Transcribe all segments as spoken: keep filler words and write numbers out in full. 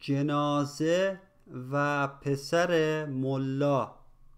جنازه و پسر ملا.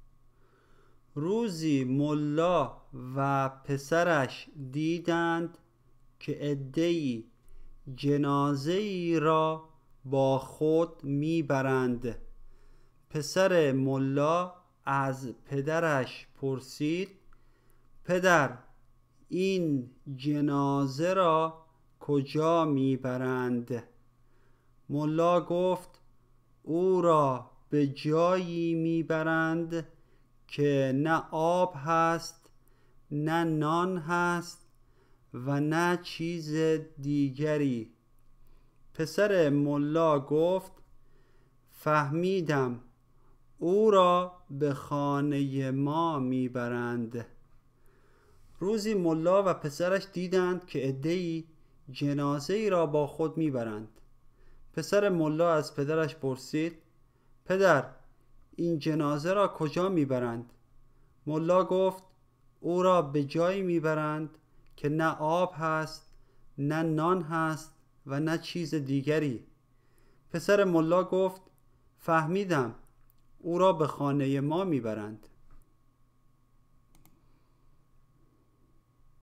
روزی ملا و پسرش دیدند که عده‌ای جنازه‌ای را با خود میبرند. پسر ملا از پدرش پرسید: پدر، این جنازه را کجا میبرند؟ ملا گفت: او را به جایی میبرند که نه آب هست، نه نان هست و نه چیز دیگری. پسر ملا گفت: فهمیدم، او را به خانه ما میبرند. روزی ملا و پسرش دیدند که عده‌ای جنازه ای را با خود میبرند. پسر ملا از پدرش پرسید: پدر، این جنازه را کجا میبرند؟ ملا گفت: او را به جایی میبرند که نه آب هست، نه نان هست و نه چیز دیگری. پسر ملا گفت: فهمیدم، او را به خانه ما میبرند.